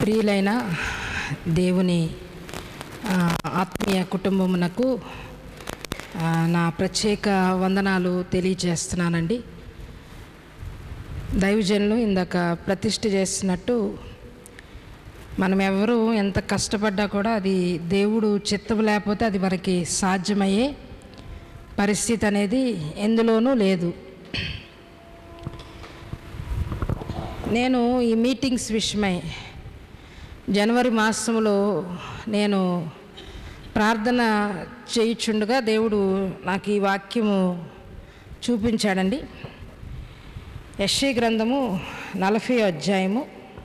ప్రియులైన దేవుని ఆత్మీయ కుటుంబమునకు నా ప్రత్యేక వందనాలు తెలియజేస్తున్నానండి. దైవజనులు ఇందాక ప్రతిష్ఠ చేసినట్టు మనం ఎవరు ఎంత కష్టపడ్డా కూడా అది దేవుడు చిత్తం లేకపోతే అది మనకి సాధ్యమయ్యే పరిస్థితి అనేది ఎందులోనూ లేదు. నేను ఈ మీటింగ్స్ విషయమై జనవరి మాసంలో నేను ప్రార్థన చేయుచుండగా దేవుడు నాకు ఈ వాక్యము చూపించాడండి. యెషయా గ్రంథము 40వ అధ్యాయము,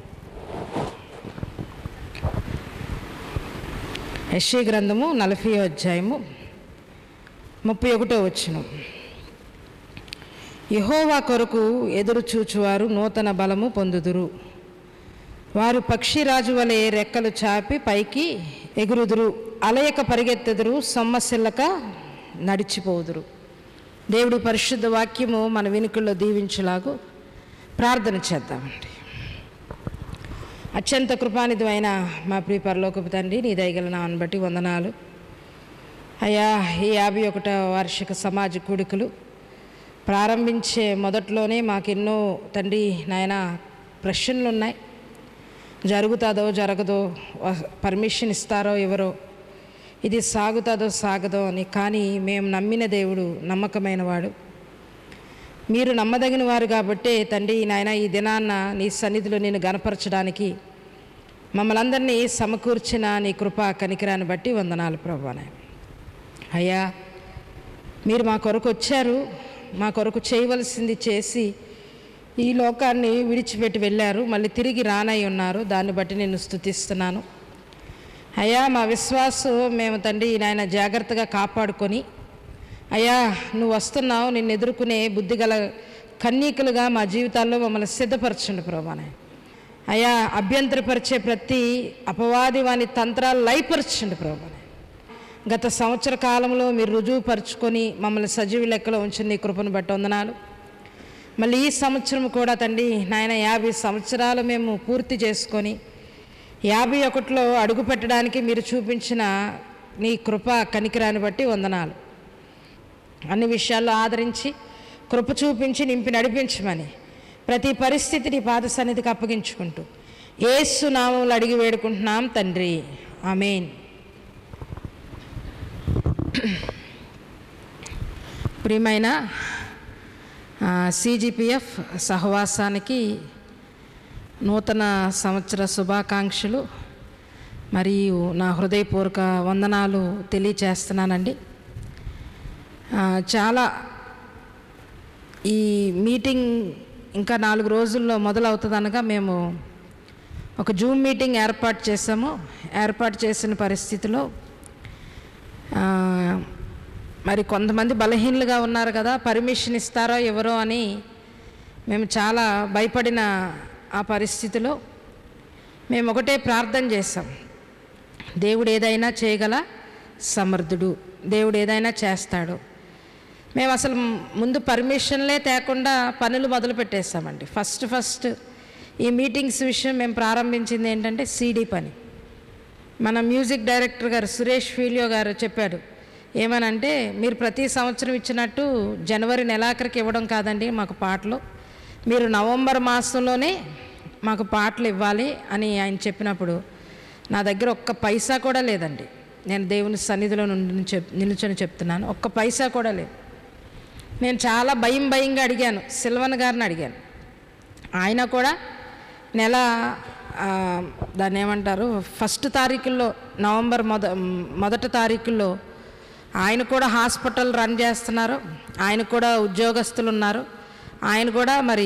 యెషయా గ్రంథము 40వ అధ్యాయము 31వ వచనం. యెహోవా కొరకు ఎదురు చూచువారు నూతన బలము పొందుదురు. వారు పక్షిరాజు వలె రెక్కలు చాపి పైకి ఎగురుదురు. అలయక పరిగెత్తెదురు, సొమ్మసిల్లక నడిచిపోదురు. దేవుడి పరిశుద్ధ వాక్యము మన వెనుకల్లో దీవించులాగు ప్రార్థన చేద్దామండి. అత్యంత కృపానిధి మా ప్రియ పరలోకపు తండ్రి, నీ దయగల నామమును బట్టి వందనాలు అయ్యా. ఈ 51వ వార్షిక సమాజ కూడికలు ప్రారంభించే మొదట్లోనే మాకెన్నో తండ్రి నాయన ప్రశ్నలు ఉన్నాయి. జరుగుతుందో జరగదో, పర్మిషన్ ఇస్తారో ఎవరో, ఇది సాగుతుందో సాగదో అని. కానీ మేము నమ్మిన దేవుడు నమ్మకమైన వాడు, మీరు నమ్మదగిన వారు కాబట్టే తండ్రి నాయన ఈ దినాన్న నీ సన్నిధిలో నేను గణపరచడానికి మమ్మల్ని అందరినీ సమకూర్చిన నీ కృపా కనికరాన్ని బట్టి వందనాలు ప్రభువా. అయ్యా, మీరు మా కొరకు వచ్చారు, మా కొరకు చేయవలసింది చేసి ఈ లోకాన్ని విడిచిపెట్టి వెళ్ళారు, మళ్ళీ తిరిగి రానై ఉన్నారు. దాన్ని బట్టి నేను స్తుతిస్తున్నాను అయ్యా. మా విశ్వాసం మేము తండ్రి నాయన జాగ్రత్తగా కాపాడుకొని అయ్యా, నువ్వు వస్తున్నావు, నిన్ను ఎదుర్కొనే బుద్ధిగల కన్యకలుగా మా జీవితాల్లో మమ్మల్ని సిద్ధపరచండి ప్రభువా. అయ్యా, అభ్యంతరపరిచే ప్రతి అపవాది వాని తంత్రాలు లయపరచండి ప్రభువా. గత సంవత్సర కాలంలో మీరు రుజువుపరుచుకొని మమ్మల్ని సజీవ లెక్కలో ఉంచిన నీ కృపను బట్టి వందనాలు. మళ్ళీ ఈ సంవత్సరం కూడా తండ్రి నాయన 50 సంవత్సరాలు మేము పూర్తి చేసుకొని 51లో అడుగు పెట్టడానికి మీరు చూపించిన నీ కృప కనికరాన్ని బట్టి వందనాలు. అన్ని విషయాల్లో ఆదరించి కృప చూపించి నింపి నడిపించమని ప్రతి పరిస్థితిని పాద సన్నిధికి అప్పగించుకుంటూ యేసు నామములో అడిగి వేడుకుంటున్నాం తండ్రి, ఆమేన్. ప్రియమైన CGPF సహవాసానికి నూతన సంవత్సర శుభాకాంక్షలు మరియు నా హృదయపూర్వక వందనాలు తెలియచేస్తున్నానండి. చాలా ఈ మీటింగ్ ఇంకా 4 రోజుల్లో మొదలవుతుందనగా మేము ఒక జూమ్ మీటింగ్ ఏర్పాటు చేసాము. ఏర్పాటు చేసిన పరిస్థితిలో మరి కొంతమంది బలహీనులుగా ఉన్నారు కదా, పర్మిషన్ ఇస్తారో ఎవరో అని మేము చాలా భయపడిన ఆ పరిస్థితిలో మేము ఒకటే ప్రార్థన చేసాం. దేవుడు ఏదైనా చేయగల సమర్థుడు, దేవుడు ఏదైనా చేస్తాడు. మేము అసలు ముందు పర్మిషన్లే తేకుండా పనులు మొదలు పెట్టేసామండి. ఫస్ట్ ఈ మీటింగ్స్ విషయం మేము ప్రారంభించింది ఏంటంటే CD పని. మన మ్యూజిక్ డైరెక్టర్ గారు సురేష్ ఫీలియో గారు చెప్పాడు ఏమనంటే, మీరు ప్రతి సంవత్సరం ఇచ్చినట్టు జనవరి నెలాఖరికి ఇవ్వడం కాదండి మాకు పాటలు, మీరు నవంబర్ మాసంలోనే మాకు పాటలు ఇవ్వాలి అని ఆయన చెప్పినప్పుడు నా దగ్గర ఒక్క పైసా కూడా లేదండి. నేను దేవుని సన్నిధిలో నిలుచొని చెప్తున్నాను, ఒక్క పైసా కూడా లేదు. నేను చాలా భయంగా అడిగాను, సిల్వన్ గారిని అడిగాను. ఆయన కూడా నెల దాన్ని ఏమంటారు 1 తారీఖుల్లో, నవంబర్ మొదటి తారీఖుల్లో ఆయన కూడా హాస్పిటల్ రన్ చేస్తున్నారు, ఆయన కూడా ఉద్యోగస్తులు ఉన్నారు. ఆయన కూడా మరి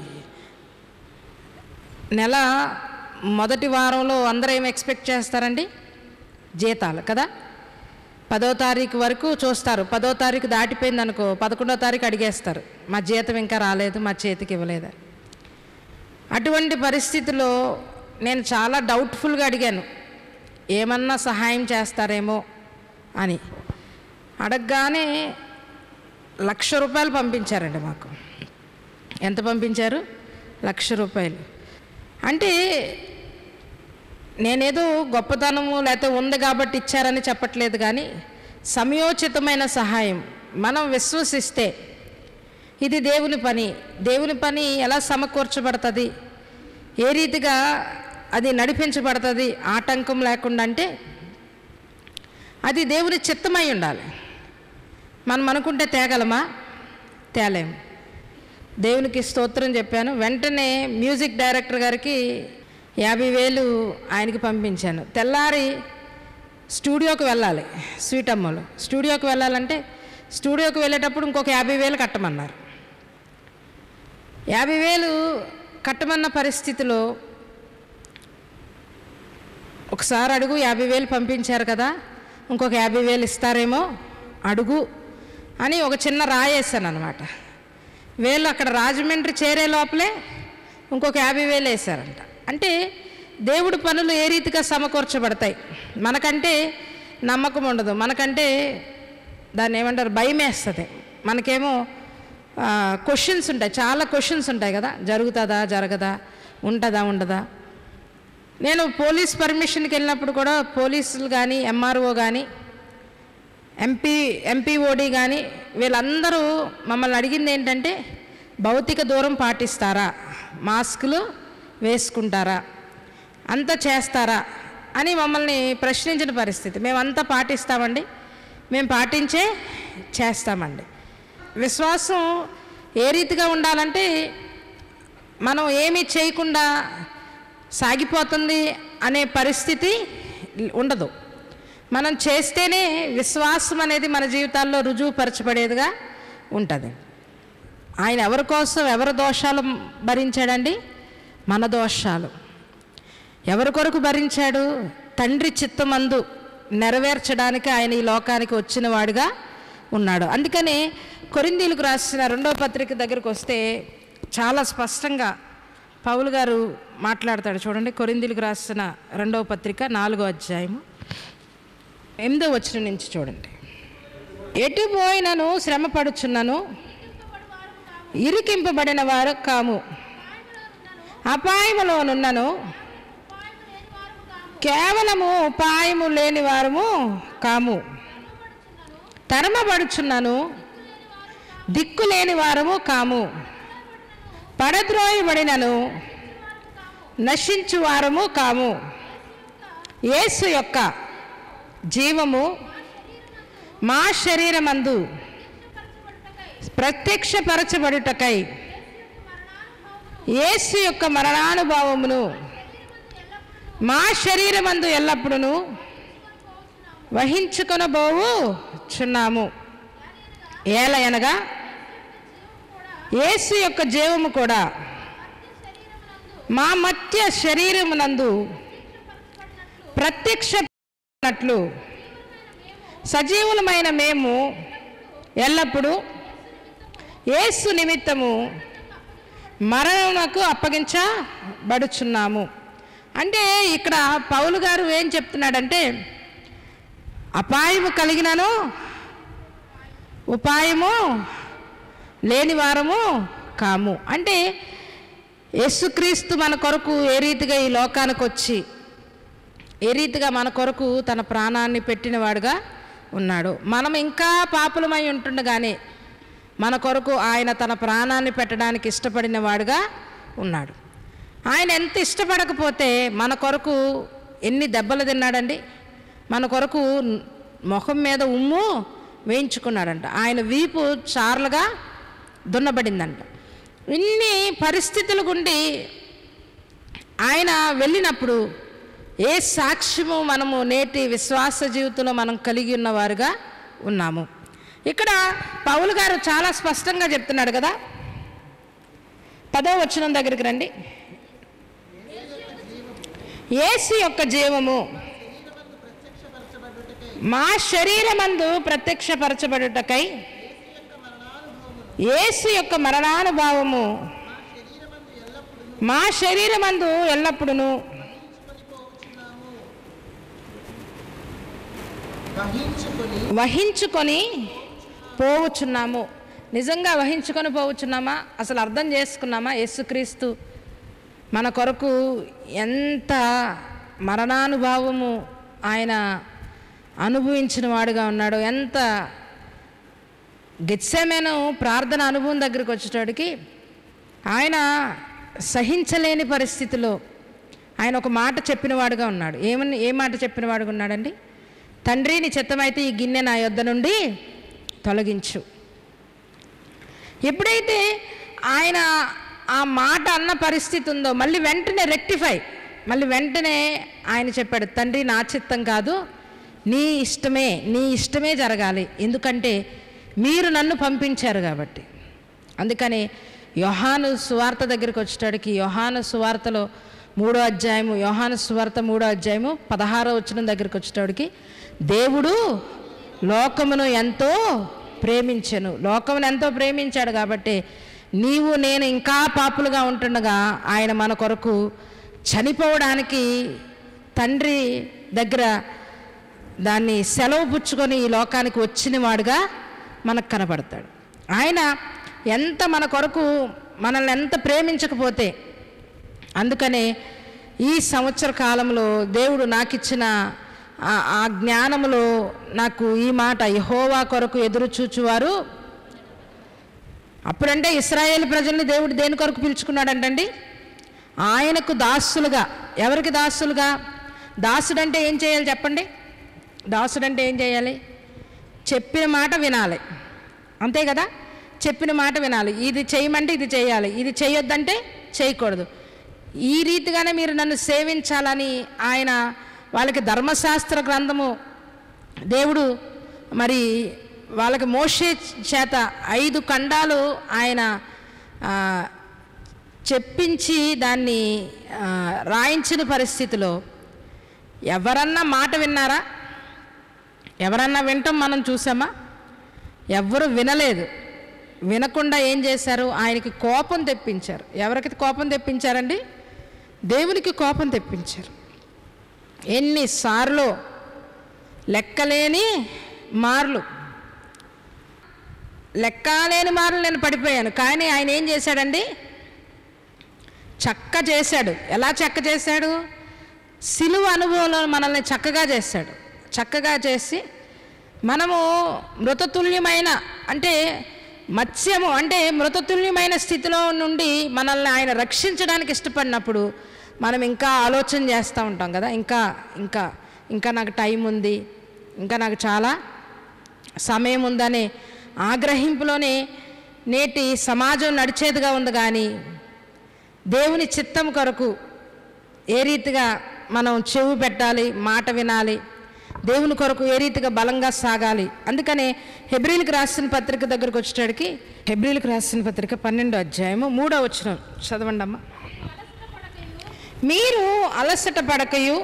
నెల మొదటి వారంలో అందరూ ఏం ఎక్స్పెక్ట్ చేస్తారండి, జీతాలు కదా. 10వ తారీఖు వరకు చూస్తారు, 10వ తారీఖు దాటిపోయింది అనుకో 11వ తారీఖు అడిగేస్తారు, మా జీతం ఇంకా రాలేదు, మా చేతికి ఇవ్వలేదు. అటువంటి పరిస్థితిలో నేను చాలా డౌట్ఫుల్గా అడిగాను, ఏమన్నా సహాయం చేస్తారేమో అని. అడగగానే ₹1,00,000 పంపించారండి మాకు. ఎంత పంపించారు? ₹1,00,000. అంటే నేనేదో గొప్పతనము లేకపోతే ఉంది కాబట్టి ఇచ్చారని చెప్పట్లేదు, కానీ సమయోచితమైన సహాయం మనం విశ్వసిస్తే ఇది దేవుని పని ఎలా సమకూర్చబడుతుంది, ఏ రీతిగా అది నడిపించబడుతుంది ఆటంకం లేకుండా అంటే అది దేవుని చిత్తమై ఉండాలి. మనం అనుకుంటే తేగలమా? తేలేము. దేవునికి స్తోత్రం చెప్పాను. వెంటనే మ్యూజిక్ డైరెక్టర్ గారికి 50,000 ఆయనకి పంపించాను. తెల్లారి స్టూడియోకి వెళ్ళాలి. స్వీటమ్మలో స్టూడియోకి వెళ్ళాలంటే స్టూడియోకి వెళ్ళేటప్పుడు ఇంకొక 50,000 కట్టమన్నారు. 50,000 కట్టమన్న పరిస్థితిలో ఒకసారి అడుగు, 50,000 పంపించారు కదా, ఇంకొక 50,000 ఇస్తారేమో అడుగు అని ఒక చిన్న రాయేసాను అనమాట. వీళ్ళు అక్కడ రాజమండ్రి చేరే లోపలే ఇంకొక 50,000 వేశారంట. అంటే దేవుడి పనులు ఏ రీతిగా సమకూర్చబడతాయి. మనకంటే నమ్మకం ఉండదు, మనకంటే దాన్ని ఏమంటారు, భయం వేస్తుంది. మనకేమో క్వశ్చన్స్ ఉంటాయి, చాలా క్వశ్చన్స్ ఉంటాయి కదా, జరుగుతుందా జరగదా, ఉంటుందా ఉండదా. నేను పోలీస్ పర్మిషన్కి వెళ్ళినప్పుడు కూడా పోలీసులు కానీ ఎంఆర్ఓ కానీ ఎంపీఓడి కానీ వీళ్ళందరూ మమ్మల్ని అడిగింది ఏంటంటే భౌతిక దూరం పాటిస్తారా, మాస్కులు వేసుకుంటారా, అంతా చేస్తారా అని మమ్మల్ని ప్రశ్నించిన పరిస్థితి. మేమంతా పాటిస్తామండి, మేము పాటించే చేస్తామండి. విశ్వాసం ఏ రీతిగా ఉండాలంటే మనం ఏమీ చేయకుండా సాగిపోతుంది అనే పరిస్థితి ఉండదు. మనం చేస్తేనే విశ్వాసం అనేది మన జీవితాల్లో రుజువుపరచబడేదిగా ఉంటుంది. ఆయన ఎవరి కోసం ఎవరి దోషాలు భరించాడండి? మన దోషాలు. ఎవరి కొరకు భరించాడు? తండ్రి చిత్తమందు నెరవేర్చడానికి ఆయన ఈ లోకానికి వచ్చిన వాడుగా ఉన్నాడు. అందుకని కొరింథీయులకు రాసిన 2వ పత్రిక దగ్గరికి వస్తే చాలా స్పష్టంగా పౌలు గారు మాట్లాడతాడు. చూడండి, కొరింథీయులకు రాసిన 2వ పత్రిక 4వ అధ్యాయము 8వ వచనం నుంచి చూడండి. ఎటు పోయినను శ్రమ పడుచున్నను, ఇరికింపబడిన వారు కాము, అపాయములోనున్నను, కేవలము ఉపాయము లేని వారము కాము, తరమబడుచున్నను, దిక్కు లేని వారము కాము, పడద్రోయబడినను నశించు వారము కాము, యేసు యొక్క జీవము మా శరీరమందు ప్రత్యక్షపరచబడుటకై యేసు యొక్క మరణానుభవమును మా శరీరమందు ఎల్లప్పుడూ వహించుకొనబోచున్నాము. ఏలయనగా యేసు యొక్క జీవము కూడా మా మధ్య శరీరమునందు ప్రత్యక్షపడినట్లు సజీవులమైన మేము ఎల్లప్పుడూ యేసు నిమిత్తము మరణమునకు అప్పగించబడుచున్నాము. అంటే ఇక్కడ పౌలు గారు ఏం చెప్తున్నాడంటే అపాయము కలిగినను ఉపాయము లేని వారము కాము. అంటే యేసుక్రీస్తు మన కొరకు ఏ రీతిగా ఈ లోకానికి వచ్చి ఏ రీతిగా మన కొరకు తన ప్రాణాన్ని పెట్టినవాడుగా ఉన్నాడు. మనం ఇంకా పాపులమై ఉంటుండగానే మన కొరకు ఆయన తన ప్రాణాన్ని పెట్టడానికి ఇష్టపడిన వాడుగా ఉన్నాడు. ఆయన ఎంత ఇష్టపడకపోతే మన కొరకు ఎన్ని దెబ్బలు తిన్నాడండి. మన కొరకు ముఖం మీద ఉమ్ము వేయించుకున్నాడంట. ఆయన వీపు చార్లుగా దున్నబడిందంట. ఇన్ని పరిస్థితుల గుండి ఆయన వెళ్ళినప్పుడు ఏ సాక్ష్యము మనము నేటి విశ్వాస జీవితంలో మనం కలిగి ఉన్నవారుగా ఉన్నాము. ఇక్కడ పౌలు గారు చాలా స్పష్టంగా చెప్తున్నాడు కదా. 10వ వచనం దగ్గరికి రండి. యేసు యొక్క జీవము మా శరీరమందు ప్రత్యక్షపరచబడుటకై యేసు యొక్క మరణానుభవము మా శరీరమందు ఎల్లప్పుడూ వహించుకొని పోవచ్చున్నాము. నిజంగా వహించుకొని పోవచ్చున్నామా? అసలు అర్థం చేసుకున్నామా? యేసుక్రీస్తు మన కొరకు ఎంత మరణానుభావము ఆయన అనుభవించిన వాడుగా ఉన్నాడు. ఎంత గెత్సేమేను ప్రార్థన అనుభవం దగ్గరికి వచ్చేటోడికి ఆయన సహించలేని పరిస్థితిలో ఆయన ఒక మాట చెప్పినవాడుగా ఉన్నాడు. ఏ మాట చెప్పినవాడుగా ఉన్నాడండి? తండ్రి, నీ చిత్తమైతే ఈ గిన్నె నా యొద్ద నుండి తొలగించు. ఎప్పుడైతే ఆయన ఆ మాట అన్న పరిస్థితి ఉందో మళ్ళీ వెంటనే మళ్ళీ వెంటనే ఆయన చెప్పాడు, తండ్రి నా చిత్తం కాదు, నీ ఇష్టమే జరగాలి, ఎందుకంటే మీరు నన్ను పంపించారు కాబట్టి. అందుకని యోహాను సువార్త దగ్గరికి వచ్చేటడికి యోహాను సువార్తలో 3వ అధ్యాయము, యోహాను సువార్త 3వ అధ్యాయము 16వ వచనం దగ్గరికి వచ్చేటడికి, దేవుడు లోకమును ఎంతో ప్రేమించెను. లోకమును ఎంతో ప్రేమించాడు కాబట్టి నీవు నేను ఇంకా పాపులుగా ఉంటుండగా ఆయన మన కొరకు చనిపోవడానికి తండ్రి దగ్గర దాన్ని సెలవు పుచ్చుకొని ఈ లోకానికి వచ్చిన వాడుగా మనకు కనపడతాడు. ఆయన ఎంత మన కొరకు మనల్ని ఎంత ప్రేమించకపోతే, అందుకనే ఈ సంవత్సర కాలంలో దేవుడు నాకు ఇచ్చిన ఆ జ్ఞానములో నాకు ఈ మాట, యెహోవా కొరకు ఎదురు చూచువారు. అప్పుడంటే ఇశ్రాయేలు ప్రజల్ని దేవుడు దేని కొరకు పిలుచుకున్నాడంటండి? ఆయనకు దాసులుగా. ఎవరికి దాసులుగా? దాసుడంటే ఏం చేయాలి చెప్పండి? దాసుడంటే ఏం చేయాలి? చెప్పిన మాట వినాలి, అంతే కదా? చెప్పిన మాట వినాలి. ఇది చేయమంటే ఇది చేయాలి, ఇది చేయొద్దంటే చేయకూడదు. ఈ రీతిగానే మీరు నన్ను సేవించాలని ఆయన వాళ్ళకి ధర్మశాస్త్ర గ్రంథము దేవుడు మరి వాళ్ళకి మోషే చేత 5 ఖండాలు ఆయన చెప్పించి దాన్ని రాయించిన పరిస్థితిలో ఎవరన్నా మాట విన్నారా? ఎవరన్నా వినటం మనం చూసామా? ఎవ్వరు వినలేదు. వినకుండా ఏం చేశారు? ఆయనకి కోపం తెప్పించారు. ఎవరికి కోపం తెప్పించారండి? దేవునికి కోపం తెప్పించారు. ఎన్నిసార్లు, లెక్కలేని మార్లు నేను పడిపోయాను. కానీ ఆయన ఏం చేశాడండి? చక్క చేశాడు. ఎలా చక్క చేశాడు? సిలువ అనుభవంలో మనల్ని చక్కగా చేశాడు. చక్కగా చేసి మనము మృతతుల్యమైన, అంటే మత్స్యము అంటే మృతతుల్యమైన స్థితిలో నుండి మనల్ని ఆయన రక్షించడానికి ఇష్టపడినప్పుడు మనం ఇంకా ఆలోచన చేస్తూ ఉంటాం కదా, ఇంకా నాకు టైం ఉంది, ఇంకా నాకు చాలా సమయం ఉందనే ఆగ్రహింపులోనే నేటి సమాజం నడిచేదిగా ఉంది. కానీ దేవుని చిత్తం కొరకు ఏ రీతిగా మనం చెవి పెట్టాలి, మాట వినాలి, దేవుని కొరకు ఏ రీతిగా బలంగా సాగాలి. అందుకనే హెబ్రీలకు రాసిన పత్రిక దగ్గరకు వచ్చేటడికి, హెబ్రీలకు రాసిన పత్రిక 12వ అధ్యాయము 3వ వచనం చదవండి అమ్మ. మీరు అలసట పడకయు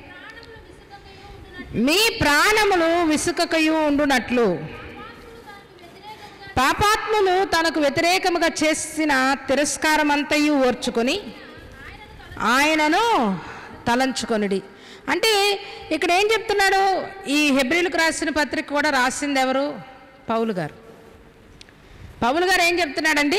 మీ ప్రాణములు విసుకకయు ఉండునట్లు పాపాత్ములు తనకు వ్యతిరేకముగా చేసిన తిరస్కారమంతయు ఓర్చుకొని ఆయనను తలంచుకొనిడి. అంటే ఇక్కడ ఏం చెప్తున్నాడు? ఈ హెబ్రీలకు రాసిన పత్రిక కూడా రాసింది ఎవరు? పౌలు గారు. పౌలు గారు ఏం చెప్తున్నాడండి?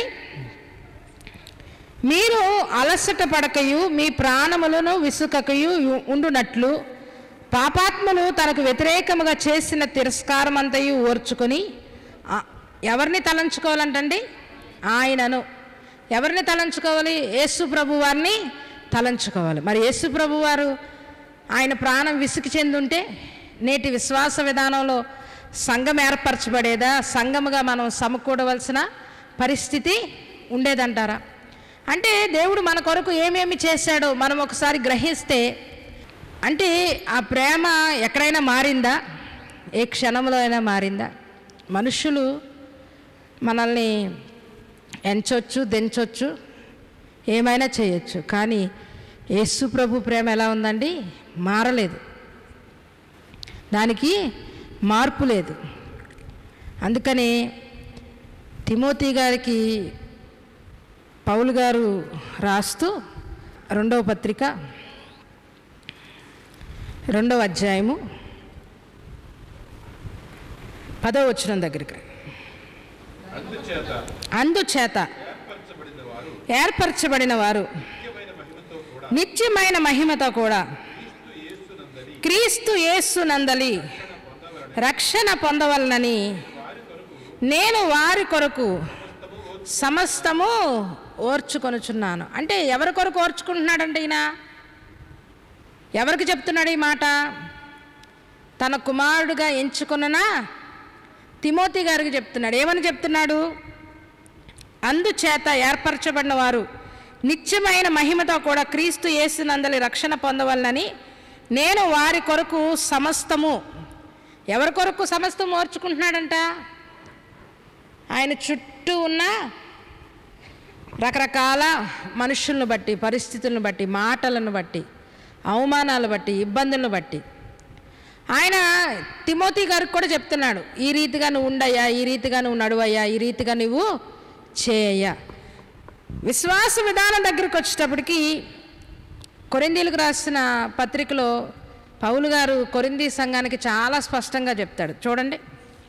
మీరు అలసట పడకయు మీ ప్రాణములను విసుకకయు ఉండునట్లు పాపాత్ములు తనకు వ్యతిరేకముగా చేసిన తిరస్కారమంతయు ఓర్చుకొని ఎవరిని తలంచుకోవాలంటండి? ఆయనను. ఎవరిని తలంచుకోవాలి? యేసు ప్రభు వారిని తలంచుకోవాలి. మరి యేసు ప్రభు వారు ఆయన ప్రాణం విసుగు చెందుంటే నేటి విశ్వాస విధానంలో సంఘం ఏర్పరచబడేదా? సంఘముగా మనం సమకూడవలసిన పరిస్థితి ఉండేదంటారా? అంటే దేవుడు మన కొరకు ఏమేమి చేశాడో మనం ఒకసారి గ్రహిస్తే, అంటే ఆ ప్రేమ ఎక్కడైనా మారిందా? ఏ క్షణంలో అయినా మారిందా? మనుషులు మనల్ని ఎంచొచ్చు, దించొచ్చు, ఏమైనా చేయొచ్చు, కానీ యేసు ప్రభు ప్రేమ ఎలా ఉందండి? మారలేదు, దానికి మార్పు లేదు. అందుకని తిమోతి గారికి పౌలు గారు రాస్తూ 2వ పత్రిక 2వ అధ్యాయము 10వ వచనం దగ్గరికి, అందుచేత ఏర్పరచబడిన వారు నిత్యమైన మహిమతో కూడా క్రీస్తు యేసునందలి రక్షణ పొందవలనని నేను వారి కొరకు సమస్తము ఓర్చుకొనుచున్నాను. అంటే ఎవరి కొరకు ఓర్చుకుంటున్నాడంటే ఈయన ఎవరికి చెప్తున్నాడు ఈ మాట? తన కుమారుడుగా ఎంచుకున్న తిమోతి గారికి చెప్తున్నాడు. ఏమని చెప్తున్నాడు? అందుచేత ఏర్పరచబడిన వారు నిత్యమైన మహిమతో కూడా క్రీస్తు యేసునందలి రక్షణ పొందవలనని నేను వారి కొరకు సమస్తము. ఎవరి కొరకు సమస్తము ఓర్చుకుంటున్నాడంట? ఆయన చుట్టూ ఉన్న రకరకాల మనుషులను బట్టి, పరిస్థితులను బట్టి, మాటలను బట్టి, అవమానాలు బట్టి, ఇబ్బందులను బట్టి ఆయన తిమోతి గారికి కూడా చెప్తున్నాడు, ఈ రీతిగా నువ్వు ఉండయ్యా, ఈ రీతిగా నువ్వు నడువయ్యా, ఈ రీతిగా నువ్వు చేయయ్యా. విశ్వాస విధానం దగ్గరికి వచ్చేటప్పటికి కొరింథీయులకు రాసిన పత్రికలో పౌలు గారు కొరింథీ సంఘానికి చాలా స్పష్టంగా చెప్తాడు. చూడండి,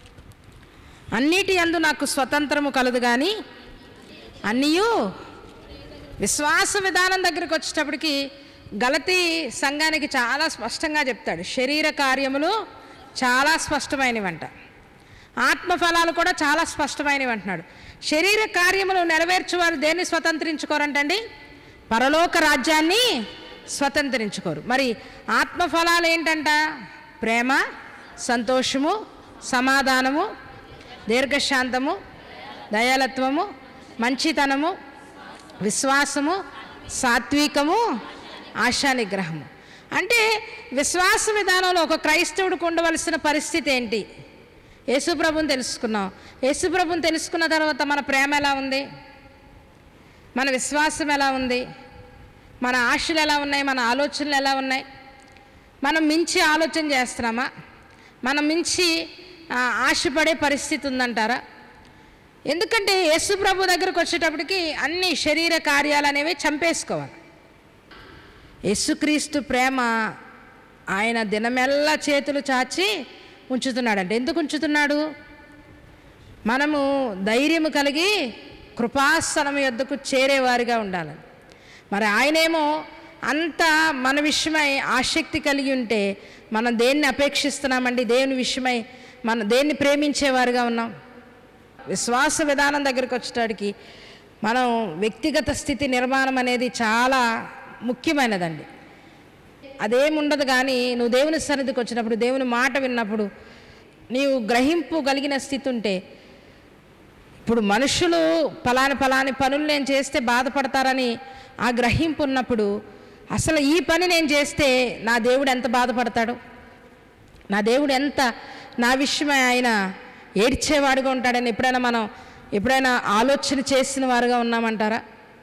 అన్నిటి యందు నాకు స్వతంత్రము కలదు కానీ అన్నీయు. విశ్వాస విధానం దగ్గరికి వచ్చేటప్పటికి గలతీ సంఘానికి చాలా స్పష్టంగా చెప్తాడు. శరీర కార్యములు చాలా స్పష్టమైనవంట, ఆత్మఫలాలు కూడా చాలా స్పష్టమైనవి అంటున్నాడు. శరీర కార్యములు నెరవేర్చేవారు దేన్ని స్వతంత్రించుకోరంటండి? పరలోక రాజ్యాన్ని స్వతంత్రించుకోరు. మరి ఆత్మఫలాలు ఏంటంట? ప్రేమ, సంతోషము, సమాధానము, దీర్ఘశాంతము, దయాలత్వము, మంచితనము, విశ్వాసము, సాత్వికము, ఆశా నిగ్రహము. అంటే విశ్వాస విధానంలో ఒక క్రైస్తవుడికి ఉండవలసిన పరిస్థితి ఏంటి? యేసుప్రభుని తెలుసుకున్నాం. యేసుప్రభుని తెలుసుకున్న తర్వాత మన ప్రేమ ఎలా ఉంది? మన విశ్వాసం ఎలా ఉంది? మన ఆశలు ఎలా ఉన్నాయి? మన ఆలోచనలు ఎలా ఉన్నాయి? మనం మించి ఆలోచన చేస్తున్నామా? మనం మించి ఆశపడే పరిస్థితి ఉందంటారా? ఎందుకంటే యేసుప్రభు దగ్గరకు వచ్చేటప్పటికి అన్ని శరీర కార్యాలు అనేవి చంపేసుకోవాలి. యేసుక్రీస్తు ప్రేమ ఆయన దినమెల్లా చేతులు చాచి ఉంచుతున్నాడంటే ఎందుకు ఉంచుతున్నాడు? మనము ధైర్యము కలిగి కృపాసనం యొద్దకు చేరేవారిగా ఉండాలని. మరి ఆయనేమో అంత మన విషయమై ఆసక్తి కలిగి ఉంటే మనం దేన్ని అపేక్షిస్తున్నామండి? దేవుని విషయమై మనం దేన్ని ప్రేమించేవారుగా ఉన్నాం? విశ్వాస విధానం దగ్గరికి వచ్చేటానికి మనం వ్యక్తిగత స్థితి నిర్మాణం అనేది చాలా ముఖ్యమైనదండి. అదేముండదు కానీ నువ్వు దేవుని సన్నిధికి వచ్చినప్పుడు, దేవుని మాట విన్నప్పుడు నీవు గ్రహింపు కలిగిన స్థితి ఉంటే, ఇప్పుడు మనుషులు పలాని పనులు నేను చేస్తే బాధపడతారని ఆ గ్రహింపు ఉన్నప్పుడు అసలు ఈ పని నేను చేస్తే నా దేవుడు ఎంత బాధపడతాడు, నా దేవుడు ఎంత నా విషయమై ఆయన ఏడ్చేవాడుగా ఉంటాడని ఎప్పుడైనా ఆలోచన చేసిన వారుగా ఉన్నామంటారా?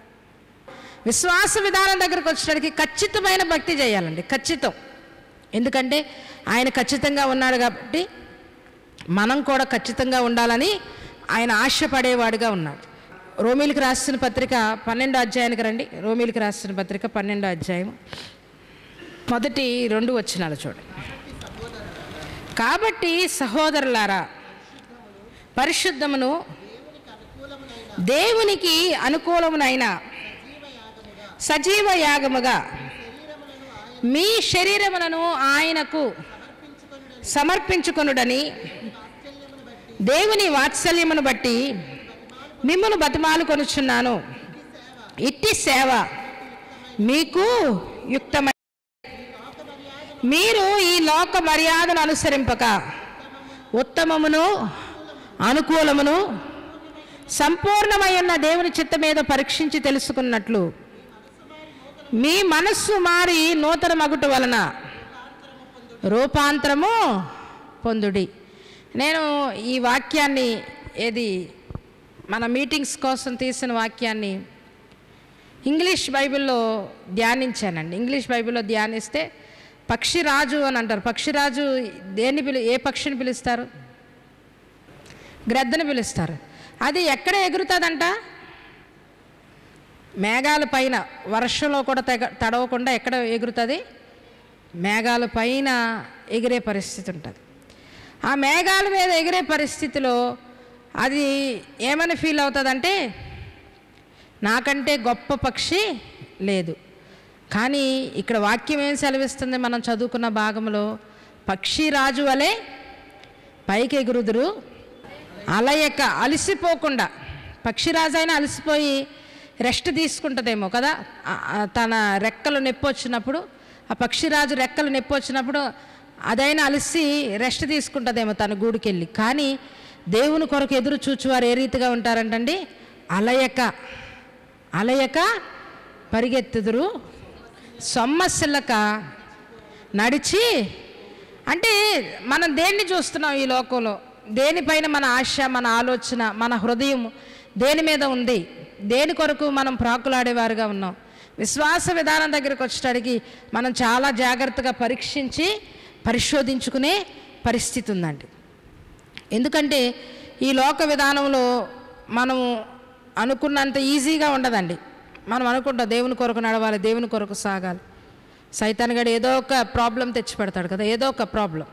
విశ్వాస విధానం దగ్గరకు వచ్చేసరికి ఖచ్చితమైన భక్తి చేయాలండి, ఖచ్చితం. ఎందుకంటే ఆయన ఖచ్చితంగా ఉన్నాడు కాబట్టి మనం కూడా ఖచ్చితంగా ఉండాలని ఆయన ఆశపడేవాడుగా ఉన్నాడు. రోమీలకు రాసిన పత్రిక 12వ అధ్యాయానికి రండి. రోమీలకు రాసిన పత్రిక 12వ అధ్యాయం మొదటి 2 వచనాలు చూడండి. కాబట్టి సహోదరులారా, పరిశుద్ధమును దేవునికి అనుకూలమునైన సజీవ యాగముగా మీ శరీరములను ఆయనకు సమర్పించుకొనుడని దేవుని వాత్సల్యమును బట్టి మిమ్మును బతిమాలు కొనుచున్నాను. ఇట్టి సేవ మీకు యుక్తమైన. మీరు ఈ లోక మర్యాదను అనుసరింపక ఉత్తమమును అనుకూలమును సంపూర్ణమై ఉన్న దేవుని చిత్తం మీద పరీక్షించి తెలుసుకున్నట్లు మీ మనస్సు మారి నూతన మగుట వలన రూపాంతరము పొందుడి. నేను ఈ వాక్యాన్ని మన మీటింగ్స్ కోసం తీసిన వాక్యాన్ని ఇంగ్లీష్ బైబిల్లో ధ్యానించానండి. ఇంగ్లీష్ బైబిల్లో ధ్యానిస్తే పక్షిరాజు అని అంటారు. పక్షిరాజు ఏ పక్షిని పిలుస్తారు? గ్రద్దను పిలుస్తారు. అది ఎక్కడ ఎగురుతుందంట? మేఘాల పైన, వర్షంలో కూడా తడవకుండా ఎక్కడ ఎగురుతుంది? మేఘాల పైన ఎగిరే పరిస్థితి ఉంటుంది. ఆ మేఘాల మీద ఎగిరే పరిస్థితిలో అది ఏమని ఫీల్ అవుతుందంటే, నాకంటే గొప్ప పక్షి లేదు, కానీ ఇక్కడ వాక్యం ఏం సెలవిస్తుంది? మనం చదువుకున్న భాగంలో పక్షిరాజు వలె పైకి ఎగురుదురు, అలయక అలసిపోకుండా. పక్షిరాజు అయినా అలసిపోయి రెస్ట్ తీసుకుంటుందేమో కదా, తన రెక్కలు నొప్పి వచ్చినప్పుడు, ఆ పక్షిరాజు రెక్కలు నొప్పి వచ్చినప్పుడు అదైనా అలసి రెస్ట్ తీసుకుంటుందేమో తన గూడుకెళ్ళి. కానీ దేవుని కొరకు ఎదురు చూచువారు ఏ రీతిగా ఉంటారంటండి? అలయక పరిగెత్తుదురు, సొమ్మసిల్లక నడిచి. అంటే మనం దేన్ని చూస్తున్నాం ఈ లోకంలో? దేనిపైన మన ఆశ, మన ఆలోచన, మన హృదయం దేని మీద ఉంది? దేని కొరకు మనం ప్రాకులాడేవారుగా ఉన్నాం? విశ్వాస విధానం దగ్గరికి వచ్చేటడికి మనం చాలా జాగ్రత్తగా పరీక్షించి పరిశోధించుకునే పరిస్థితి ఉందండి. ఎందుకంటే ఈ లోక విధానంలో మనం అనుకున్నంత ఈజీగా ఉండదండి. మనం అనుకుంటాం దేవుని కొరకు నడవాలి, దేవుని కొరకు సాగాలి. సైతాన్ గడు ఏదో ఒక ప్రాబ్లం తెచ్చి పెడతాడు కదా, ఏదో ఒక ప్రాబ్లం.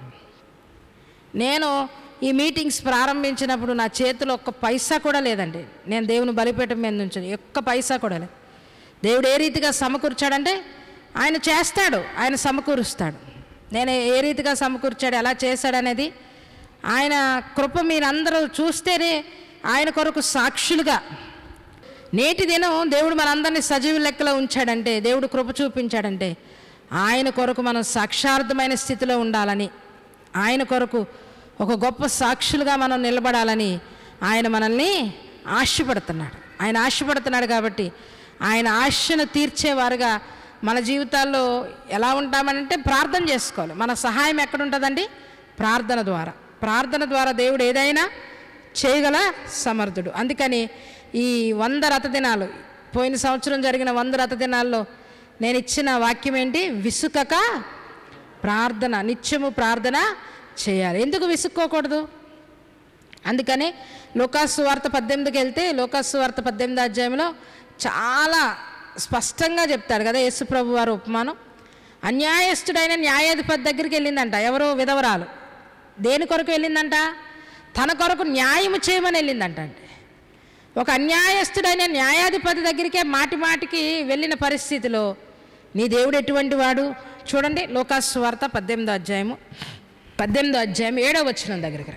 నేను ఈ మీటింగ్స్ ప్రారంభించినప్పుడు నా చేతిలో ఒక్క పైసా కూడా లేదండి. నేను దేవుని బలిపీఠం మీద నుంచి ఒక్క పైసా కూడా లేదు. దేవుడు ఏ రీతిగా సమకూర్చాడంటే ఆయన చేస్తాడు, ఆయన సమకూరుస్తాడు. నేను ఏ రీతిగా సమకూర్చాడు, ఎలా చేశాడనేది ఆయన కృప మీరందరూ చూస్తేనే ఆయన కొరకు సాక్షులుగా. నేటి దినం దేవుడు మనందరినీ సజీవ లెక్కలో ఉంచాడంటే, దేవుడు కృప చూపించాడంటే ఆయన కొరకు మనం సాక్షార్థమైన స్థితిలో ఉండాలని, ఆయన కొరకు ఒక గొప్ప సాక్షులుగా మనం నిలబడాలని ఆయన మనల్ని ఆశపడుతున్నాడు. ఆయన ఆశపడుతున్నాడు కాబట్టి ఆయన ఆశను తీర్చేవారుగా మన జీవితాల్లో ఎలా ఉంటామనంటే ప్రార్థన చేసుకోవాలి. మన సహాయం ఎక్కడ ఉంటుందండి? ప్రార్థన ద్వారా. ప్రార్థన ద్వారా దేవుడు ఏదైనా చేయగల సమర్థుడు. అందుకని ఈ 100 రథ దినాలు, పోయిన సంవత్సరం జరిగిన 100 రథ దినాల్లో నేను ఇచ్చిన వాక్యం ఏంటి? విసుకక ప్రార్థన, నిత్యము ప్రార్థన చేయాలి. ఎందుకు విసుక్కోకూడదు? అందుకని లూకాసు వార్త 18కి వెళ్తే, లూకాసు వార్త 18వ అధ్యాయంలో చాలా స్పష్టంగా చెప్తాడు కదా యేసు ప్రభు వారు ఉపమానం. అన్యాయస్తుడైన న్యాయాధిపతి దగ్గరికి వెళ్ళిందంట. ఎవరో విధవరాలు. దేని కొరకు వెళ్ళిందంట? తన కొరకు న్యాయము చేయమని వెళ్ళిందంట. అంటే ఒక అన్యాయస్తుడైన న్యాయాధిపతి దగ్గరికే మాటి మాటికి వెళ్ళిన పరిస్థితిలో నీ దేవుడు ఎటువంటి వాడు? చూడండి లూకాసు వార్త 18వ అధ్యాయం 7వ వచనం దగ్గరికి.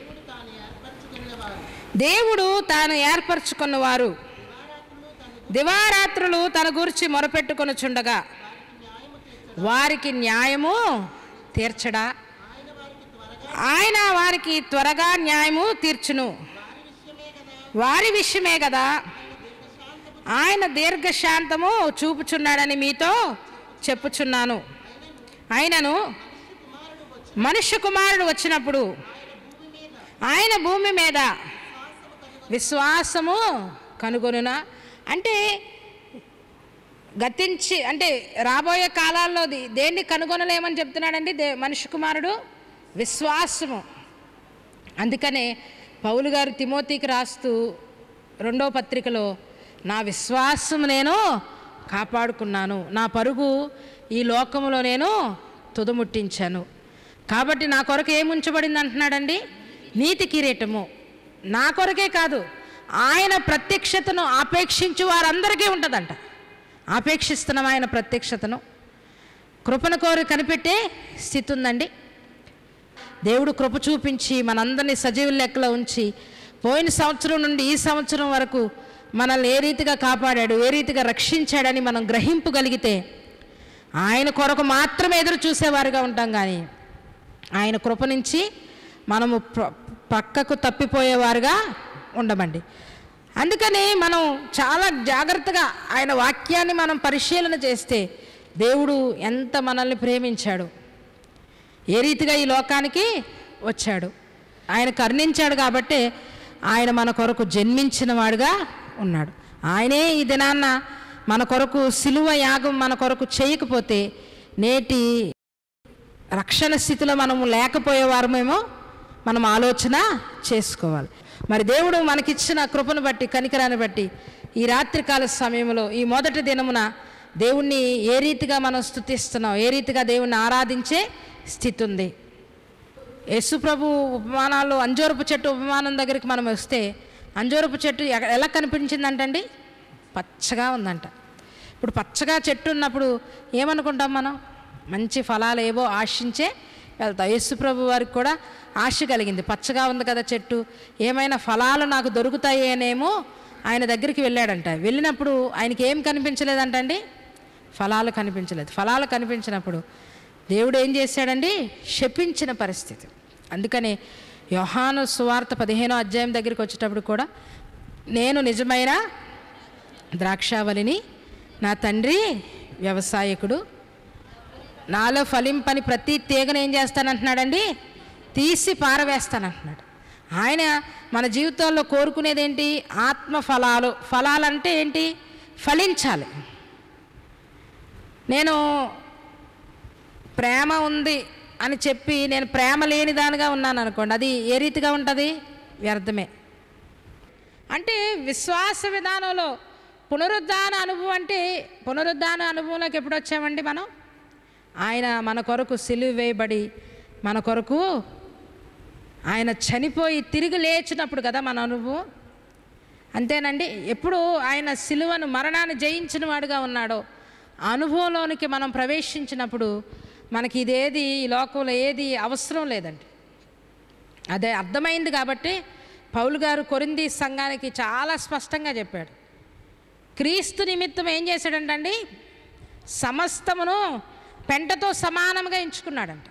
దేవుడు తాను ఏర్పరచుకున్నవారు దివారాత్రులు తన గురించి మొరపెట్టుకొనుచుండగా వారికి న్యాయము తీర్చడా? ఆయన వారికి త్వరగా న్యాయము తీర్చును. వారి విషయమే కదా ఆయన దీర్ఘశాంతము చూపుచున్నాడని మీతో చెప్పుచున్నాను. ఆయనను మనుష్య కుమారుడు వచ్చినప్పుడు ఆయన భూమి మీద విశ్వాసము కనుగొనునా? అంటే రాబోయే కాలాల్లో దేన్ని కనుగొనలేమని చెప్తున్నాడండి మనుష్య కుమారుడు? విశ్వాసము. అందుకనే పౌలు గారు తిమోతికి రాస్తూ 2వ పత్రికలో నా విశ్వాసము నేను కాపాడుకున్నాను, నా పరుగు ఈ లోకములో నేను తుదముట్టించాను. కాబట్టి నా కొరకు ఏముంచబడింది అంటున్నాడండి? నీతి కిరీటము. నా కొరకే కాదు, ఆయన ప్రత్యక్షతను ఆపేక్షించు వారందరికీ ఉంటుందంట. ఆపేక్షిస్తున్నాం ఆయన ప్రత్యక్షతను. కృపను కోరి కనిపెట్టే స్థితి ఉందండి. దేవుడు కృప చూపించి మనందరినీ సజీవ లెక్కలో ఉంచి పోయిన సంవత్సరం నుండి ఈ సంవత్సరం వరకు మనల్ని ఏ రీతిగా కాపాడాడు, ఏ రీతిగా రక్షించాడని మనం గ్రహింపగలిగితే ఆయన కొరకు మాత్రమే ఎదురు చూసేవారుగా ఉంటాం. కానీ ఆయన కృప నుంచి మనము పక్కకు తప్పిపోయేవారుగా ఉండమండి. అందుకని మనం చాలా జాగ్రత్తగా ఆయన వాక్యాన్ని మనం పరిశీలన చేస్తే దేవుడు ఎంత మనల్ని ప్రేమించాడు, ఏ రీతిగా ఈ లోకానికి వచ్చాడు. ఆయన కరుణించాడు కాబట్టి ఆయన మన కొరకు జన్మించిన వాడుగా ఉన్నాడు. ఆయనే ఈ దినాన్న మన కొరకు సిలువ యాగం మన కొరకు చేయకపోతే నేటి రక్షణ స్థితిలో మనము లేకపోయేవారమేమో మనం ఆలోచన చేసుకోవాలి. మరి దేవుడు మనకిచ్చిన కృపను బట్టి, కనికరాన్ని బట్టి ఈ రాత్రికాల సమయంలో ఈ మొదటి దినమున దేవుణ్ణి ఏ రీతిగా మనం స్తుతిస్తున్నాం, ఏ రీతిగా దేవుణ్ణి ఆరాధించే స్థితి ఉంది. యేసు ప్రభు ఉపమానాల్లో అంజూరపు చెట్టు ఉపమానం దగ్గరికి మనం వస్తే అంజూరపు చెట్టు ఎలా కనిపించిందంటండి? పచ్చగా ఉందంట. ఇప్పుడు పచ్చగా చెట్టు ఉన్నప్పుడు ఏమనుకుంటాం మనం? మంచి ఫలాలు ఏవో ఆశించే వెళ్తాం. యేసుప్రభు వారికి కూడా ఆశ కలిగింది, పచ్చగా ఉంది కదా చెట్టు, ఏమైనా ఫలాలు నాకు దొరుకుతాయేనేమో ఆయన దగ్గరికి వెళ్ళాడంట. వెళ్ళినప్పుడు ఆయనకి ఏం కనిపించలేదంటండి? ఫలాలు కనిపించలేదు. ఫలాలు కనిపించినప్పుడు దేవుడు ఏం చేశాడండి? శపించిన పరిస్థితి. అందుకని యోహాను సువార్త 15వ అధ్యాయం దగ్గరికి వచ్చేటప్పుడు కూడా, నేను నిజమైన ద్రాక్షావళిని, నా తండ్రి వ్యవసాయకుడు, నాలో ఫలింపని ప్రతి తీగను ఏం చేస్తానంటున్నాడండి? తీసి పారవేస్తానంటున్నాడు. ఆయన మన జీవితంలో కోరుకునేది ఏంటి? ఆత్మ ఫలాలు. ఫలాలంటే ఏంటి? ఫలించాలి. నేను ప్రేమ ఉంది అని చెప్పి నేను ప్రేమ లేని దానిగా ఉన్నాను అనుకోండి, అది ఏ రీతిగా ఉంటుంది? వ్యర్థమే. అంటే విశ్వాస విధానంలో పునరుద్ధాన అనుభవం అంటే, పునరుద్ధాన అనుభవంలోకి ఎప్పుడు వచ్చామండి మనం? ఆయన మన కొరకు సిలువ వేయబడి మన కొరకు ఆయన చనిపోయి తిరిగి లేచినప్పుడు కదా మన అనుభవం. అంతేనండి. ఎప్పుడు ఆయన సిలువను, మరణాన్ని జయించిన వాడుగా ఉన్నాడో అనుభవంలోనికి మనం ప్రవేశించినప్పుడు మనకి ఇదేది, ఈ లోకంలో ఏది అవసరం లేదండి. అదే అర్థమైంది. కాబట్టి పౌలు గారు కొరింథీ సంఘానికి చాలా స్పష్టంగా చెప్పాడు. క్రీస్తు నిమిత్తం ఏం చేశాడంటండి? సమస్తమును పెంటతో సమానంగా ఎంచుకున్నాడంట.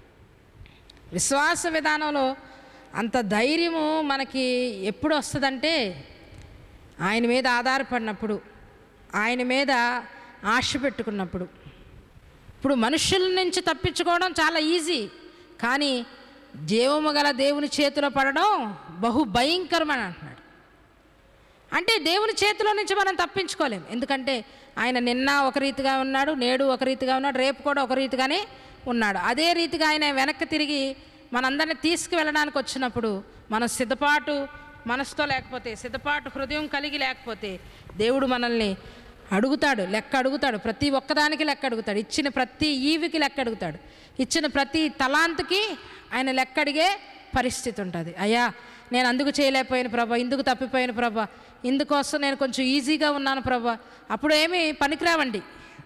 విశ్వాస విధానంలో అంత ధైర్యము మనకి ఎప్పుడు వస్తుందంటే, ఆయన మీద ఆధారపడినప్పుడు, ఆయన మీద ఆశ పెట్టుకున్నప్పుడు. ఇప్పుడు మనుషుల నుంచి తప్పించుకోవడం చాలా ఈజీ, కానీ జీవము గల దేవుని చేతిలో పడడం బహు భయంకరమని అంటున్నాడు. అంటే దేవుని చేతిలో నుంచి మనం తప్పించుకోలేం. ఎందుకంటే ఆయన నిన్న ఒక రీతిగా ఉన్నాడు, నేడు ఒక రీతిగా ఉన్నాడు, రేపు కూడా ఒక రీతిగానే ఉన్నాడు. అదే రీతిగా ఆయన వెనక్కి తిరిగి మనందరినీ తీసుకువెళ్ళడానికి వచ్చినప్పుడు మనం సిద్ధపాటు మనసుతో లేకపోతే, సిద్ధపాటు హృదయం కలిగి లేకపోతే, దేవుడు మనల్ని అడుగుతాడు, లెక్క అడుగుతాడు. ప్రతి ఒక్కదానికి లెక్క అడుగుతాడు. ఇచ్చిన ప్రతి ఈవికి లెక్క అడుగుతాడు. ఇచ్చిన ప్రతి తలాంతుకి ఆయన లెక్క అడిగే పరిస్థితి ఉంటుంది. అయ్యా, నేను అందుకు చేయలేకపోయాను ప్రభా, ఇందుకు తప్పిపోయాను ప్రభా, ఇందుకోసం నేను కొంచెం ఈజీగా ఉన్నాను ప్రభా. అప్పుడు ఏమీ పనికిరావండి.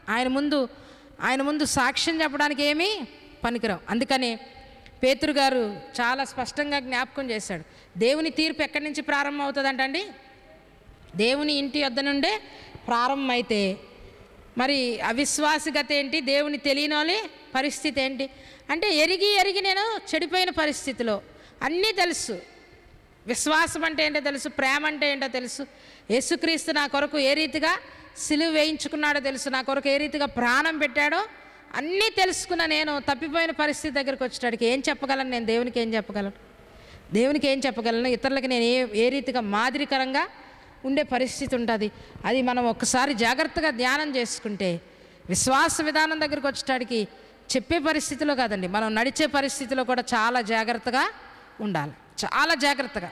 ఆయన ముందు సాక్ష్యం చెప్పడానికి ఏమీ పనికిరావు. అందుకని పేతురు గారు చాలా స్పష్టంగా జ్ఞాపకం చేశాడు. దేవుని తీర్పు ఎక్కడి నుంచి ప్రారంభం అవుతుందంటండి? దేవుని ఇంటి వద్ద నుండే ప్రారంభమైతే మరి అవిశ్వాసి గత ఏంటి? దేవుని తెలియని వాళ్ళ పరిస్థితి ఏంటి? అంటే ఎరిగి నేను చెడిపోయిన పరిస్థితిలో అన్నీ తెలుసు. విశ్వాసం అంటే ఏంటో తెలుసు, ప్రేమ అంటే ఏంటో తెలుసు, యేసుక్రీస్తు నా కొరకు ఏ రీతిగా సిలువ వేయించుకున్నాడో తెలుసు, నా కొరకు ఏ రీతిగా ప్రాణం పెట్టాడో అన్నీ తెలుసుకున్న నేను తప్పిపోయిన పరిస్థితి దగ్గరికి వచ్చేటానికి ఏం చెప్పగలను? నేను దేవునికి ఏం చెప్పగలను? దేవునికి ఏం చెప్పగలను? ఇతరులకి నేను ఏ రీతిగా మాదిరికరంగా ఉండే పరిస్థితి ఉంటుంది. అది మనం ఒక్కసారి జాగ్రత్తగా ధ్యానం చేసుకుంటే విశ్వాస విధానం దగ్గరికి వచ్చేటానికి చెప్పే పరిస్థితిలో కాదండి, మనం నడిచే పరిస్థితిలో కూడా చాలా జాగ్రత్తగా ఉండాలి. చాలా జాగ్రత్తగా.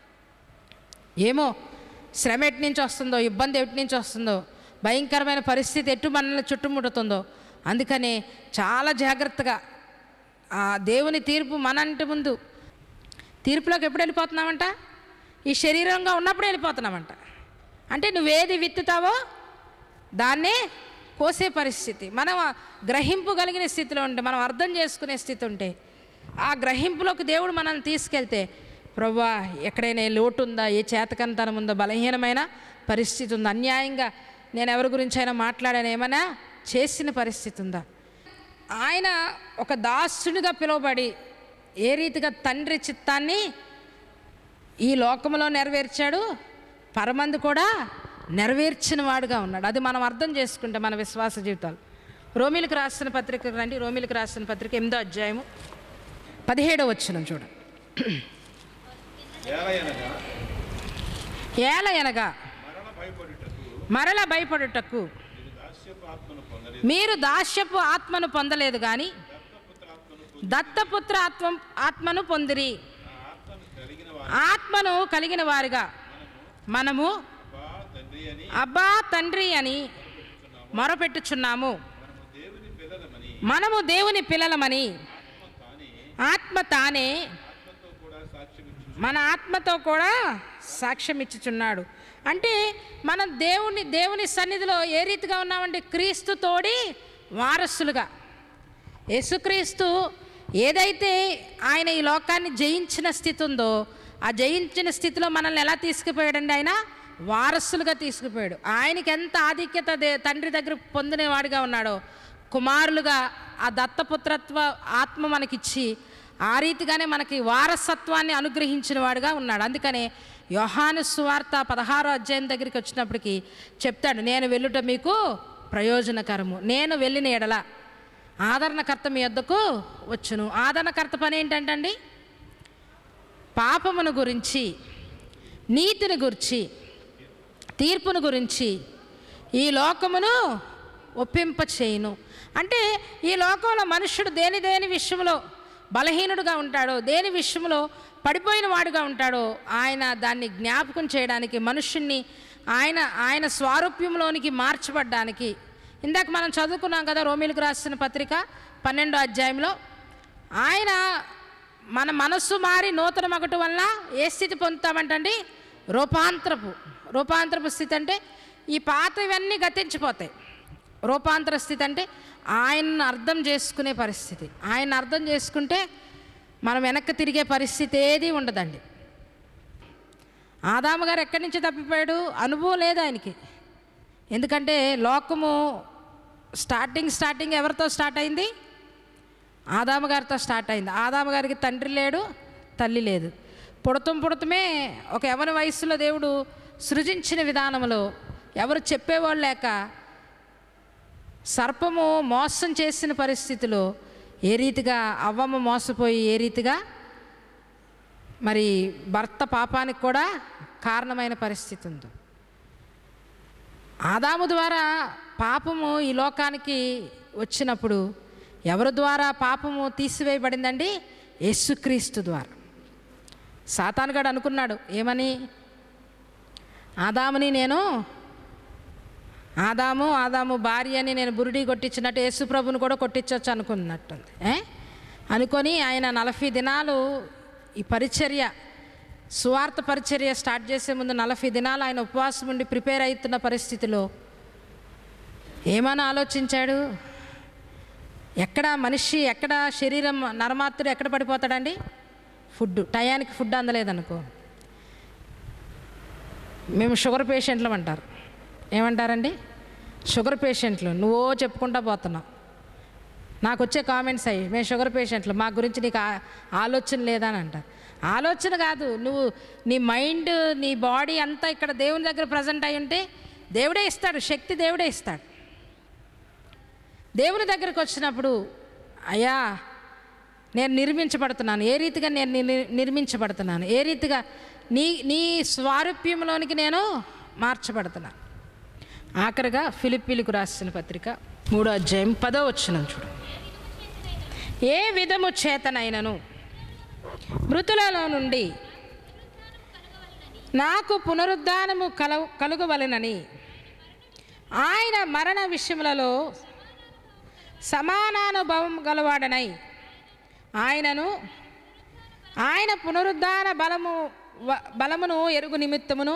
ఏమో శ్రమ ఎటు నుంచి వస్తుందో, ఇబ్బంది ఎటు నుంచి వస్తుందో, భయంకరమైన పరిస్థితి ఎటు మనల్ని చుట్టుముడుతుందో, అందుకనే చాలా జాగ్రత్తగా ఆ దేవుని తీర్పు మనంటి ముందు, తీర్పులోకి ఎప్పుడు వెళ్ళిపోతున్నామంట? ఈ శరీరంగా ఉన్నప్పుడు వెళ్ళిపోతున్నామంట. అంటే నువ్వేది విత్తుతావో దాన్నే కోసే పరిస్థితి. మనం గ్రహింపు కలిగిన స్థితిలో ఉంటే, మనం అర్థం చేసుకునే స్థితి ఉంటే, ఆ గ్రహింపులోకి దేవుడు మనల్ని తీసుకెళ్తే, ప్రభువా ఎక్కడైనా లోటు ఉందా, ఏ చేతకంతనం ఉందో, బలహీనమైన పరిస్థితి ఉందా, అన్యాయంగా నేను ఎవరి గురించి అయినా మాట్లాడాను, ఏమైనా చేసిన పరిస్థితి ఉందా, ఆయన ఒక దాసునిగా పిలువబడి ఏ రీతిగా తండ్రి చిత్తాన్ని ఈ లోకంలో నెరవేర్చాడు, పరమందు కూడా నెరవేర్చిన వాడుగా ఉన్నాడు. అది మనం అర్థం చేసుకుంటే మన విశ్వాస జీవితాలు. రోమీలకు రాసిన పత్రిక రండి. రోమీలకు రాసిన పత్రిక 8వ అధ్యాయము 17వ వచనం చూడండి. ఏలయనగా మరల భయపడుటకు మీరు దాస్యపు ఆత్మను పొందలేదు కానీ దత్తపుత్ర ఆత్మను పొందిరి. ఆత్మను కలిగిన వారిగా మనము అబ్బా తండ్రి అని మొరపెట్టుచున్నాము. మనము దేవుని పిల్లలమని ఆత్మ తానే మన ఆత్మతో కూడా సాక్ష్యం ఇచ్చుచున్నాడు. అంటే మనం దేవుని సన్నిధిలో ఏ రీతిగా ఉన్నామంటే క్రీస్తు తోడి వారసులుగా. యేసుక్రీస్తు ఏదైతే ఆయన ఈ లోకాన్ని జయించిన స్థితి ఉందో ఆ జయించిన స్థితిలో మనల్ని ఎలా తీసుకుపోయాడండి? ఆయన వారసులుగా తీసుకుపోయాడు. ఆయనకి ఎంత ఆధిక్యత తండ్రి దగ్గర పొందినవాడిగా ఉన్నాడో కుమారులుగా ఆ దత్తపుత్రత్వ ఆత్మ మనకిచ్చి ఆ రీతిగానే మనకి వారసత్వాన్ని అనుగ్రహించిన వాడుగా ఉన్నాడు. అందుకనే యోహాను సువార్త 16వ అధ్యాయం దగ్గరికి వచ్చినప్పటికీ చెప్తాడు, నేను వెళ్ళుట మీకు ప్రయోజనకరము, నేను వెళ్ళిన ఎడల ఆదరణకర్త మీ వద్దకు వచ్చును. ఆదరణకర్త పని ఏంటంటండి? పాపమును గురించి, నీతిని గురించి, తీర్పును గురించి ఈ లోకమును ఒప్పింప చేయును. అంటే ఈ లోకంలో మనుష్యుడు దేని విషయంలో బలహీనుడుగా ఉంటాడో, దేని విషయంలో పడిపోయిన వాడుగా ఉంటాడో ఆయన దాన్ని జ్ఞాపకం చేయడానికి, మనుష్యుణ్ణి ఆయన స్వారూప్యంలోనికి మార్చబడ్డానికి. ఇందాక మనం చదువుకున్నాం కదా రోమీలకు రాసిన పత్రిక 12వ అధ్యాయంలో, ఆయన మన మనస్సు మారి నూతన మగటు వల్ల ఏ స్థితి పొందుతామంటండి? రూపాంతరపు స్థితి. అంటే ఈ పాత ఇవన్నీ గతించిపోతాయి. రూపాంతర స్థితి అంటే ఆయన్ని అర్థం చేసుకునే పరిస్థితి. ఆయన అర్థం చేసుకుంటే మనం వెనక్కి తిరిగే పరిస్థితి ఏది ఉండదండి. ఆదాము గారు ఎక్కడి నుంచి తప్పిపోయాడు? అనుభవం లేదు ఆయనకి. ఎందుకంటే లోకము స్టార్టింగ్ ఎవరితో స్టార్ట్ అయింది? ఆదాము గారితో స్టార్ట్ అయింది. ఆదాము గారికి తండ్రి లేడు, తల్లి లేదు. పుడతమే ఒక యవ్వన వయస్సులో దేవుడు సృజించిన విధానంలో ఎవరు చెప్పేవాళ్ళు లేక సర్పము మోసం చేసిన పరిస్థితిలో ఏ రీతిగా అవ్వమ్మ మోసపోయి ఏ రీతిగా మరి భర్త పాపానికి కూడా కారణమైన పరిస్థితి ఉందో, ఆదాము ద్వారా పాపము ఈ లోకానికి వచ్చినప్పుడు ఎవరి ద్వారా పాపము తీసివేయబడిందండి? యేసుక్రీస్తు ద్వారా. సాతానుగాడు అనుకున్నాడు ఏమని? ఆదాము భార్యని నేను బురిడి కొట్టించినట్టు యేసుప్రభుని కూడా కొట్టించవచ్చు అనుకున్నట్టుంది. అనుకొని ఆయన 40 దినాలు ఈ పరిచర్య, సువార్త పరిచర్య స్టార్ట్ చేసే ముందు 40 దినాలు ఆయన ఉపవాసం ఉండి ప్రిపేర్ అవుతున్న పరిస్థితిలో ఏమని ఆలోచించాడు? ఎక్కడ శరీరం నరమాత్రుడు ఎక్కడ పడిపోతాడండి? టయానికి ఫుడ్ అందలేదనుకో, మేము షుగర్ పేషెంట్లు అంటారు. ఏమంటారండి? షుగర్ పేషెంట్లు. నువ్వో చెప్పుకుంటా పోతున్నావు. నాకు వచ్చే కామెంట్స్ అయ్యి, మేము షుగర్ పేషెంట్లు, మా గురించి నీకు ఆలోచన లేదా అని అంటారు. ఆలోచన కాదు, నువ్వు నీ మైండ్, నీ బాడీ అంతా ఇక్కడ దేవుని దగ్గర ప్రజెంట్ అయి ఉంటే దేవుడే ఇస్తాడు, శక్తి దేవుడే ఇస్తాడు. దేవుని దగ్గరికి వచ్చినప్పుడు అయ్యా నేను నిర్మించబడుతున్నాను, ఏ రీతిగా నేను నిర్మించబడుతున్నాను, ఏ రీతిగా నీ స్వారూప్యంలోనికి నేను మార్చబడుతున్నాను. ఆఖరిగా ఫిలిప్పీలకు రాసిన పత్రిక 3వ అధ్యాయం 10వ వచనం చూడండి. ఏ విధము చేతనైనను మృతులలో నుండి నాకు పునరుద్ధానము కలుగవలెనని ఆయన మరణ విషయములలో సమానానుభవం గలవాడనై ఆయన పునరుద్ధాన బలమును ఎరుగు నిమిత్తమును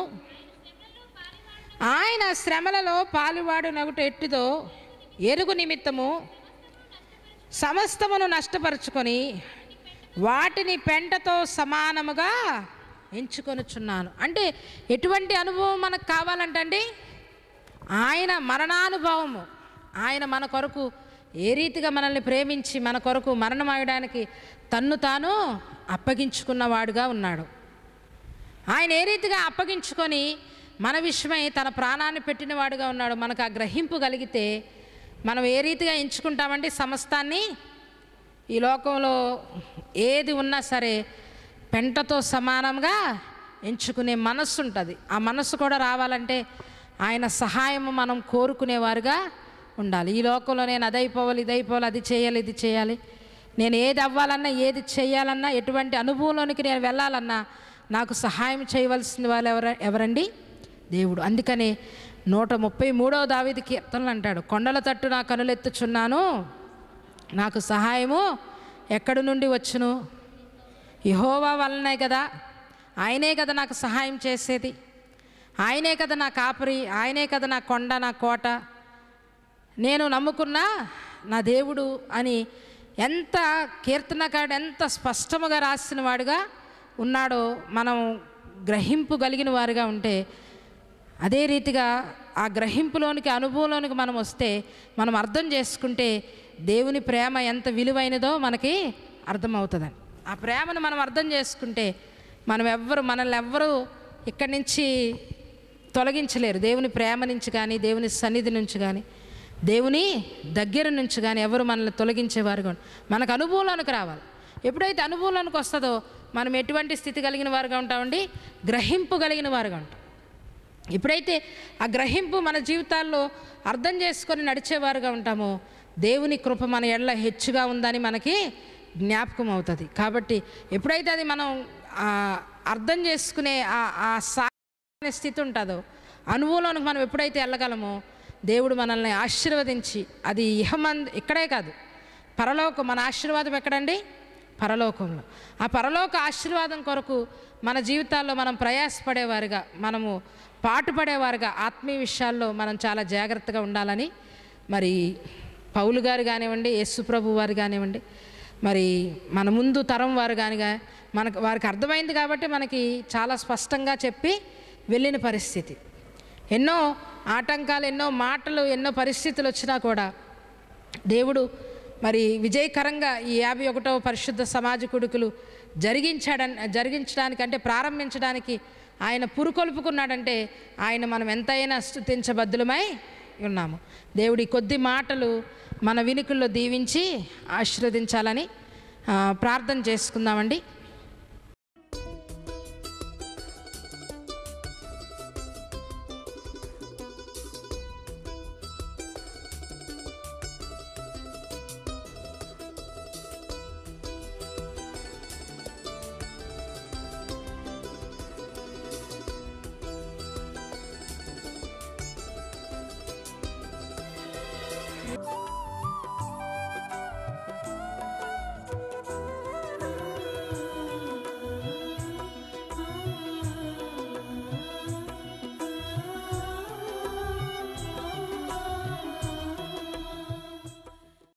ఆయన శ్రమలలో పాలువాడు నగుట ఎట్టిదో ఎరుగు నిమిత్తము సమస్తమును నష్టపరుచుకొని వాటిని పెంటతో సమానముగా ఎంచుకొనుచున్నాను. అంటే ఎటువంటి అనుభవం మనకు కావాలంటండి? ఆయన మరణానుభవము. ఆయన మన కొరకు ఏ రీతిగా మనల్ని ప్రేమించి మన కొరకు మరణమయడానికి తన్ను తాను అప్పగించుకున్నవాడుగా ఉన్నాడు. ఆయన ఏ రీతిగా అప్పగించుకొని మన విషయమై తన ప్రాణాన్ని పెట్టినవాడుగా ఉన్నాడు. మనకు ఆ గ్రహింపు కలిగితే మనం ఏ రీతిగా ఎంచుకుంటామంటే సమస్తాన్ని, ఈ లోకంలో ఏది ఉన్నా సరే పెంటతో సమానంగా ఎంచుకునే మనస్సు ఉంటుంది. ఆ మనస్సు కూడా రావాలంటే ఆయన సహాయము మనం కోరుకునేవారుగా ఉండాలి. ఈ లోకంలో నేను అదైపోవాలి, ఇదైపోవాలి, అది చేయాలి, ఇది చేయాలి, నేను ఏది అవ్వాలన్నా, ఏది చేయాలన్నా, ఎటువంటి అనుభవంలోనికి నేను వెళ్ళాలన్నా నాకు సహాయం చేయవలసిన వాళ్ళు ఎవరండి? దేవుడు. అందుకనే 133వ దావీదు కీర్తనలు అంటాడు, కొండల తట్టు నా కనులెత్తుచున్నాను, నాకు సహాయము ఎక్కడి నుండి వచ్చును? యెహోవా వలనే కదా, ఆయనే కదా నాకు సహాయం చేసేది. ఆయనే కదా నా కాపరి, ఆయనే కదా నా కొండ, నా కోట, నేను నమ్ముకున్న నా దేవుడు అని ఎంత కీర్తనకారుడు ఎంత స్పష్టముగా రాసిన వాడుగా ఉన్నాడో మనం గ్రహింపు కలిగిన వారుగా ఉంటే, అదే రీతిగా ఆ గ్రహింపులోనికి అనుభవంలోనికి మనం వస్తే, మనం అర్థం చేసుకుంటే దేవుని ప్రేమ ఎంత విలువైనదో మనకి అర్థమవుతుందని. ఆ ప్రేమను మనం అర్థం చేసుకుంటే మనల్ని ఎవ్వరూ ఇక్కడి నుంచి తొలగించలేరు. దేవుని ప్రేమ నుంచి కానీ, దేవుని సన్నిధి నుంచి కానీ, దేవుని దగ్గర నుంచి కానీ ఎవరు మనల్ని తొలగించేవారుగా మనకు అనుభవంలోనికి రావాలి. ఎప్పుడైతే అనుభవంలోనికి వస్తుందో మనం ఎటువంటి స్థితి కలిగిన వారుగా ఉంటామండి? గ్రహింపు కలిగిన వారుగా ఉంటాం. ఎప్పుడైతే ఆ గ్రహింపు మన జీవితాల్లో అర్థం చేసుకొని నడిచేవారుగా ఉంటామో, దేవుని కృప మన ఎడల హెచ్చుగా ఉందని మనకి జ్ఞాపకం అవుతుంది. కాబట్టి ఎప్పుడైతే అది మనం అర్థం చేసుకునే ఆ సాగే స్థితి ఉంటుందో, అనుభవంలోనికి మనం ఎప్పుడైతే వెళ్ళగలమో, దేవుడు మనల్ని ఆశీర్వదించి, అది ఇక్కడే కాదు, పరలోకం. మన ఆశీర్వాదం ఎక్కడండి? పరలోకంలో. ఆ పరలోక ఆశీర్వాదం కొరకు మన జీవితాల్లో మనం ప్రయాసపడేవారుగా, మనము పాటుపడేవారుగా, ఆత్మీయ విషయాల్లో మనం చాలా జాగ్రత్తగా ఉండాలని మరి పౌలు గారు కానివ్వండి, యేసు ప్రభు వారు కానివ్వండి, మరి మన ముందు తరం వారు కానిగా వారికి అర్థమైంది కాబట్టి మనకి చాలా స్పష్టంగా చెప్పి వెళ్ళిన పరిస్థితి. ఎన్నో ఆటంకాలు, ఎన్నో మాటలు, ఎన్నో పరిస్థితులు వచ్చినా కూడా దేవుడు మరి విజయకరంగా ఈ 51వ పరిశుద్ధ సమాజ కూడికలు జరిగించడానికంటే ప్రారంభించడానికి ఆయన పురుకొల్పుకున్నాడంటే ఆయన మనం ఎంతైనా స్తుతించబద్దులమై ఉన్నాము. దేవుడి కొద్ది మాటలు మన వినుకుల్లో దీవించి ఆశీర్వదించాలని ప్రార్థన చేసుకుందామండి.